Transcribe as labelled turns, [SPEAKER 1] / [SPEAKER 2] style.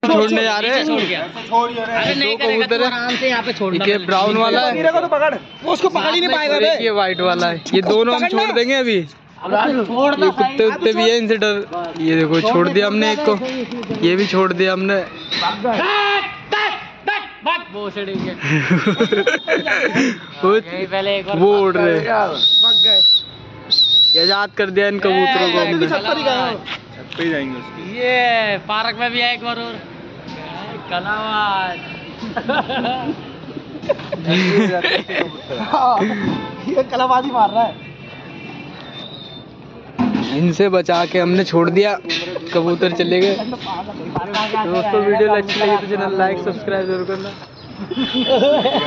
[SPEAKER 1] छोड़ने जा रहे हैं।
[SPEAKER 2] नहीं कबूतर आराम से यहाँ पे छोड़।
[SPEAKER 1] ये ब्राउन वाला है,
[SPEAKER 3] वो उसको पकड़ ही नहीं पाएगा।
[SPEAKER 1] ये व्हाइट वाला है। ये दोनों हम छोड़ देंगे अभी। ये कुत्ते उत्ते भी है, इनसे डर। ये देखो छोड़ दिया हमने एक को, ये भी छोड़ दिया हमने। वो उड़ रहे, आजाद कर दिया इन कबूतरों को हमने।
[SPEAKER 3] छत पर ही गए हो।
[SPEAKER 1] छत पे ही जाएंगे उसकी।
[SPEAKER 2] ये पार्क में भी है एक बार और कलावाज।
[SPEAKER 3] ये कलाबाजी मार रहा है।
[SPEAKER 1] इनसे बचा के हमने छोड़ दिया, कबूतर चले गए। दोस्तों वीडियो अच्छी लगी तो चैनल लाइक सब्सक्राइब जरूर करना।